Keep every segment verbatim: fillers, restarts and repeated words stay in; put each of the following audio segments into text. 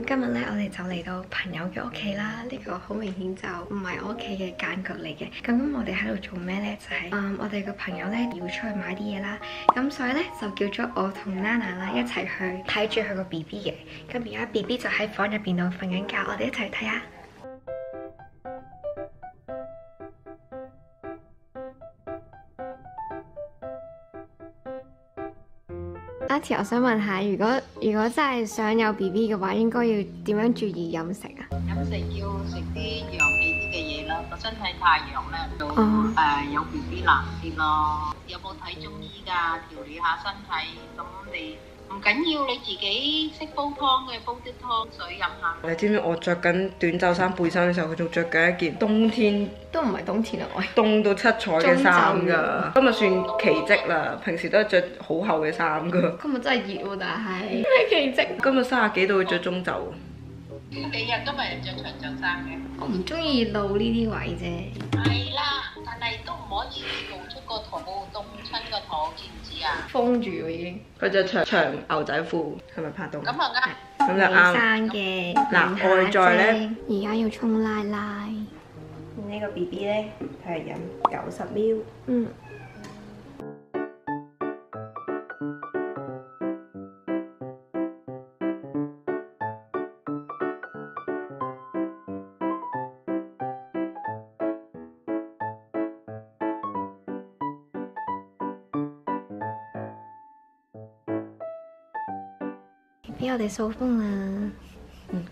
咁今日咧，我哋就嚟到朋友嘅屋企啦。呢、這個好明顯就唔係我屋企嘅間隔嚟嘅。咁咁，我哋喺度做咩咧？就係、是、嗯，我哋個朋友咧要出去買啲嘢啦。咁所以咧就叫咗我同 Nana 啦一齊去睇住佢個 B B 嘅。咁而家 B B 就喺房入邊度瞓緊覺，我哋一齊睇下。阿慈，我想問下，如果如果真係想有 B B 嘅話，應該要點樣注意飲食啊？ 飲食要食啲陽氣啲嘅嘢啦，個身體太陽咧，就誒、 哦呃、有 B B 難啲咯。有冇睇中醫㗎？調理下身體，咁你唔緊要，你自己識煲湯嘅，煲啲湯水飲下。 你知唔知我着緊短袖衫背心嘅時候，佢仲着緊一件冬天都唔係冬天啊，我凍到七彩嘅衫㗎。今日算奇蹟啦，平時都係着好厚嘅衫㗎。 今日真係熱喎，但係咩奇蹟？ 今日三十幾度會着中袖。 呢幾日今日着長袖衫嘅。 我唔中意露呢啲位啫。 係啦，但係都唔可以露出個肚，凍親個肚，知唔知啊？ 封住喎已經。 佢着長長牛仔褲，係咪拍到？ 咁啊啱。 咁就啱。 生嘅。 嗱，外在咧， 而家要沖奶奶。 呢個 B B 咧，佢係飲九十 ml。 嗯。俾我哋掃風啦。嗯。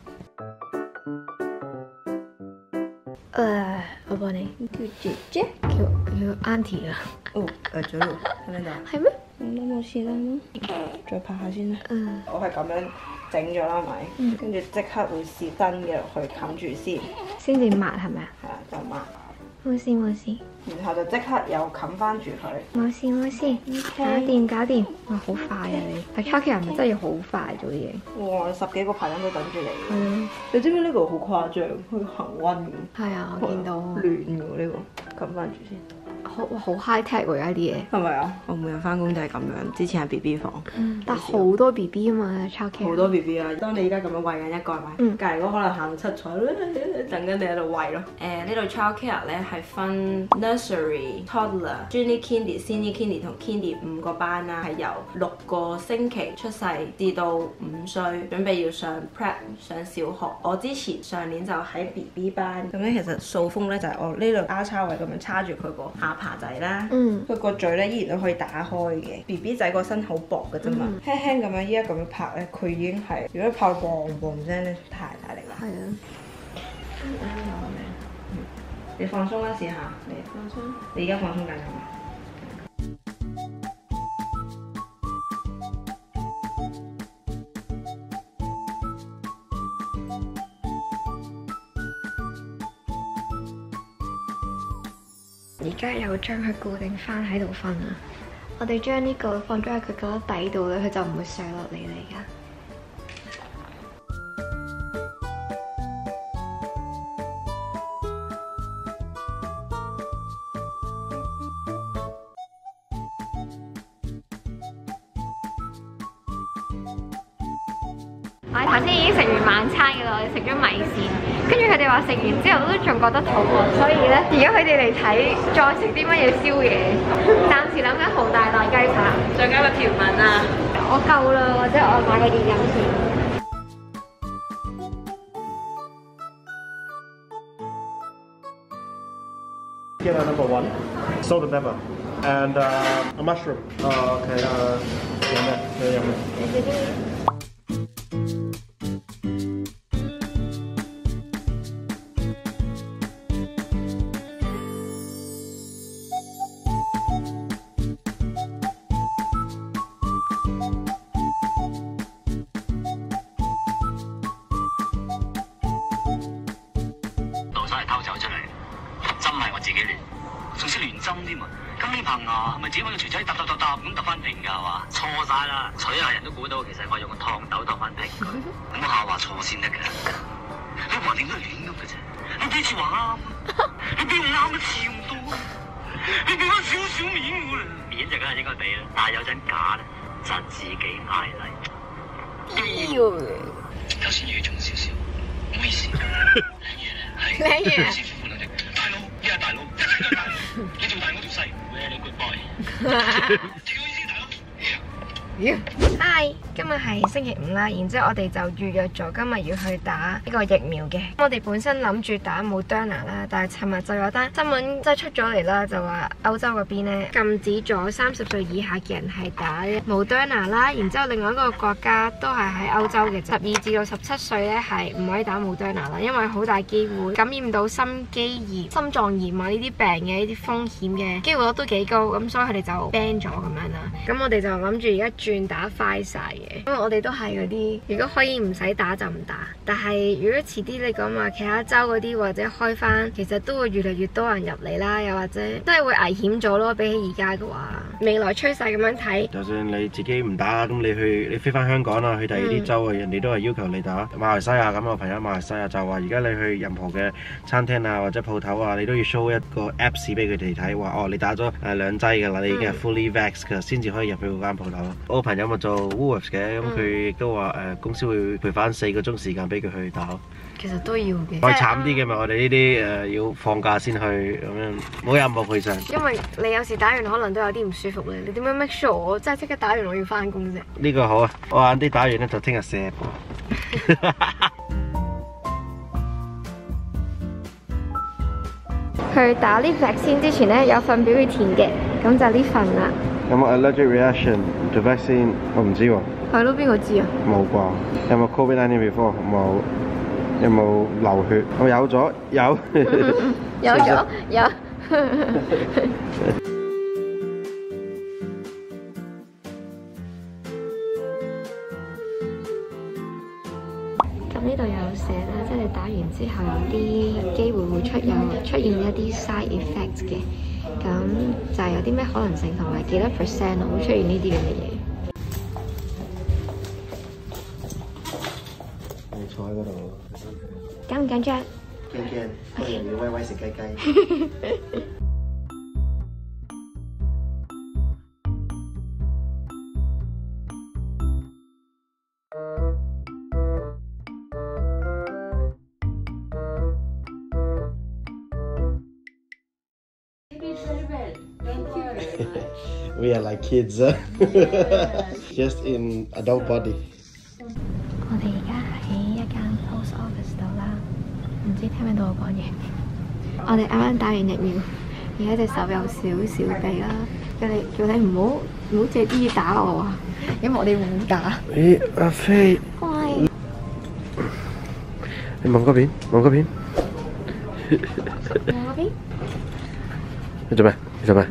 誒，我幫你叫姐姐，叫叫 Auntie 啊。 哦，誒咗咯，喺邊度？ 係咩？ 咁都冇事啦，再拍下先啦。 嗯。 我係咁樣整咗啦，咪？嗯。跟住即刻會試新嘅落去冚住先。 先至抹係咪啊？ 係啊，就抹。 冇事冇事。 然後就即刻又冚翻住佢。 冇事冇事，搞掂搞掂。哇，好快啊你！係 childcare 係咪真係要好快做嘢？ 哇，十幾個排緊都等住你。 嗯。 你知唔知呢個好誇張？好似恆溫咁。 係啊，我見到。 暖喎呢個，冚翻住先。 好好 high tech 喎而家啲嘢。 係咪啊？我每日翻工就係咁樣，之前係 B B 房。 嗯。但好多 B B 啊嘛 childcare。好多 B B 啊！當你而家咁樣餵緊一個係咪？嗯。隔離嗰可能喊到七彩，等緊你喺度餵咯。誒呢度 childcare 咧係分 nursery、toddler、junior kindy、senior kindy 同 kindy 五個班啦，係由六個星期出世至到五歲，準備要上 prep 上小學。我之前上年就喺 B B 班，咁咧其實掃風咧就係我呢度 R 叉位咁樣叉住佢個下巴仔啦，佢個、嗯、嘴咧依然都可以打開嘅。B B 仔個身好薄嘅啫嘛，嗯、輕輕咁樣依家咁樣拍咧，佢已經係如果拍到嘣嘣聲咧，太大力啦。係啊。你放鬆啦，試下。你放鬆。你而家放鬆緊係嘛？ 而家又將佢固定翻喺度瞓啊！我哋將呢個放咗喺佢個底度咧，佢就唔會上落嚟啦。而家。我哋頭先已經食完晚餐嘅啦，我哋食咗米線，跟住佢哋話食完之後都仲覺得肚餓，所以咧而家佢哋嚟睇再食啲乜嘢宵夜。暫時諗緊豪大內雞扒，再加個條紋啊！我夠啦，或者我買個熱飲先。 Killer number one, salt and pepper, and uh, a mushroom. Uh, okay. Uh, 有咩？你有咩？ 針添啊！咁呢棚牙係咪自己揾個錘仔揼揼揼揼咁揼翻平㗎係嘛？錯晒啦！取下人都估到，其實我用個燙斗揼翻平佢。咁我下話錯先得㗎。你橫掂都係亂咁嘅啫。你幾次話啱？你邊個啱一次咁多？你俾翻少少面我啦。面就梗係應該俾啦，但係有陣假咧，就自己嗌嚟。 頭先語重少少，唔好意思。領嘢咧，係。領嘢。師傅兩隻，大佬，呢係大佬，一齊都係大佬。你做大我做細 ，very good boy。聽我意思，大佬。 Hi， 今日係星期五啦，然之後我哋就預約咗今日要去打呢個疫苗嘅。我哋本身諗住打 Moderna 啦，但係尋日就有單新聞即係出咗嚟啦，就話歐洲嗰邊咧禁止咗三十歲以下嘅人係打 Moderna 啦。然之後另外一個國家都係喺歐洲嘅，十二至到十七歲咧係唔可以打 Moderna 啦，因為好大機會感染到心肌炎、心臟炎啊呢啲病嘅呢啲風險嘅機會率都幾高，咁所以佢哋就 ban 咗咁樣啦。咁我哋就諗住而家轉打快晒嘅，因為我哋都係嗰啲，如果可以唔使打就唔打。但係如果遲啲你講話其他州嗰啲或者開翻，其實都會越嚟越多人入嚟啦，又或者都係會危險咗咯。比起而家嘅話，未來趨勢咁樣睇， 就算你自己唔打，咁你去你飛翻香港啊，去第二啲州啊，嗯、人哋都係要求你打。馬來西亞咁，我朋友馬來西亞就話，而家你去任何嘅餐廳啊或者鋪頭啊，你都要 show 一個 apps 俾佢哋睇，話哦你打咗誒兩劑㗎啦，你已經係 fully vax 㗎，先至可以入去嗰間鋪頭。我朋友咪做 Woolworths 嘅，咁佢亦都話誒公司會賠翻四個鐘時間俾佢去打。 其實都要嘅。 再慘啲嘅咪我哋呢啲誒要放假先去咁樣，冇任何賠償。 因為你有時打完可能都有啲唔舒服咧，你點樣 make sure 我真係即刻打完我要翻工啫？ 呢個好啊，我晏啲打完咧就聽日射。 去打呢 vaccine 之前咧有份表要填嘅，咁就呢份啦。 有冇 allergic reaction to vaccine？ 我唔知喎。 係咯，邊個知啊？ 冇啩。有冇 covid nineteen before？ 冇。有冇流血？我有咗，有。 有咗，有。咁呢度有寫啦，即係你打完之後有啲機會會出有出現一啲 side effects 嘅，咁就係有啲咩可能性同埋幾多 percent 會出現呢啲咁嘅嘢。 你坐喺嗰度。 緊唔緊張？ 驚驚，不如要威威食雞雞。We are like kids, just in adult body. 我哋而家喺一間 post office 度啦，唔知聽唔聽到我講嘢？我哋啱啱打完疫苗，而家隻手有少少痹啦，叫你叫你唔好唔好借啲嘢打我啊，因為我哋冇打。 咦，阿飛， 乖， 你望嗰邊，望嗰邊， 望嗰邊。 你做咩？你做咩？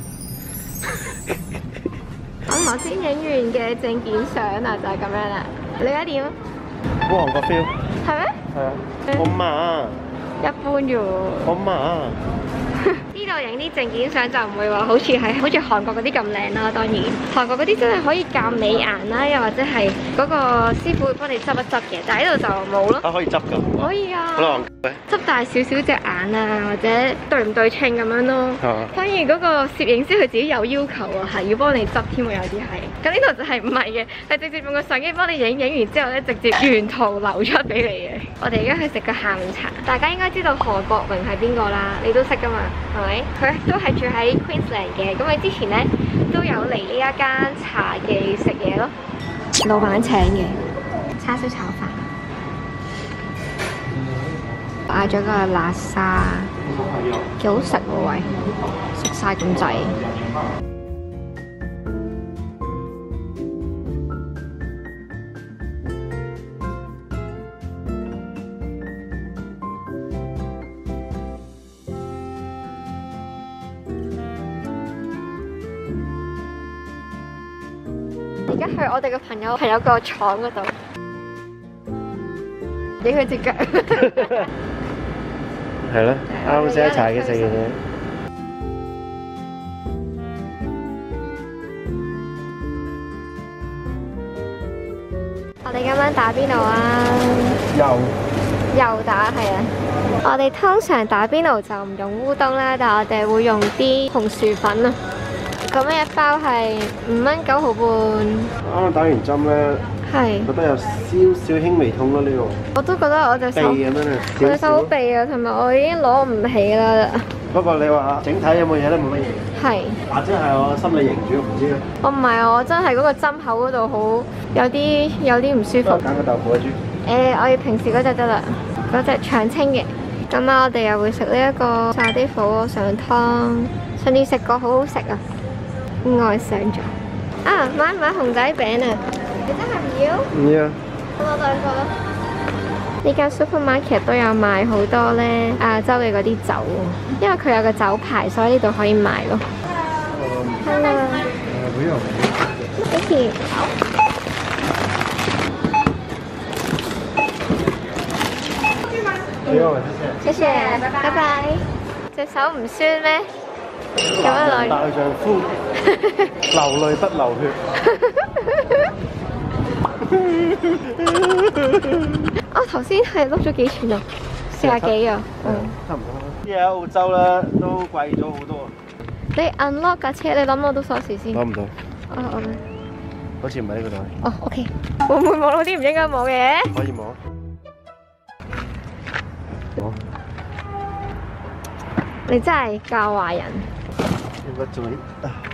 我頭先影完嘅證件相啊，就係咁樣啦。你而家點？ 好韓國 feel。 係咩？ 係啊。好嘛？ 一般啫喎。 好嘛？ 呢度影啲證件相就唔會話好似係好似韓國嗰啲咁靚啦，當然韓國嗰啲真係可以鑑美顏啦，又或者係嗰個師傅會幫你執一執嘅，但係呢度就冇咯。 啊，可以執㗎？ 可以啊。 好啦， 執大少少隻眼啊，或者對唔對稱咁樣咯。 啊。 反而嗰個攝影師佢自己有要求啊，係要幫你執添喎，有啲係。咁呢度就係唔係嘅，係直接用個相機幫你影，影完之後咧直接原圖流出俾你嘅。我哋而家去食個下午茶，大家應該知道何國榮係邊個啦，你都識㗎嘛，係咪？佢都係住喺 Queensland 嘅，咁佢之前咧都有嚟呢一間茶記食嘢咯，老闆請嘅叉燒炒飯，嗌咗個辣沙，幾好食喎喂，食晒咁滯。而家去我哋嘅朋友朋友個廠嗰度，影佢隻腳。 係咯，啱先喺茶記食嘅啫。 我哋今晚打邊爐啊？ 又又打係啊！我哋通常打邊爐就唔用烏冬啦，但係我哋會用啲紅薯粉啊。咁樣一包係五蚊九毫半。 啱啱打完針咧， 係。 覺得有少少輕微痛咯呢個。 我都覺得我隻手， 鼻咁樣啊， 我隻手好痹啊，同埋我已經攞唔起啦。 不過你話整體有冇嘢咧？冇乜嘢。 係。 或者係我心理型主，唔知啊。 我唔係啊，我真係嗰個針口嗰度好有啲有啲唔舒服。 揀個豆腐啊豬。 誒，我要平時嗰隻得啦，嗰隻長青嘅。咁啊，我哋又會食呢一個沙爹火鍋上湯，上次食過好好食啊，愛上咗。啊，買唔買熊仔餅啊？你真係唔要？ 唔要。 我攞兩個啦。呢間 supermarket 都有賣好多咧亞洲嘅嗰啲酒，因為佢有個酒牌，所以呢度可以買咯。Hello。Thank you。謝謝，拜拜。隻手唔酸咩？有乜來？ 大丈夫，流淚不流血。 我頭先係碌咗幾錢啊？四廿幾啊？嗯， 差唔多。啲嘢喺澳洲咧都貴咗好多。 你 unlock 架車，你諗攞到鎖匙先？ 攞唔到。 我我咧。 好似唔係呢個袋。 哦 ，OK。會唔會望到啲唔應該冇嘅？ 可以摸。摸。 你真係教壞人。 應該做啲。